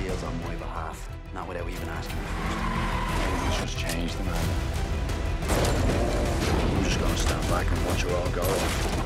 deals on my behalf, not without even asking me first. Things just changed, man. I'm just gonna stand back and watch her all go.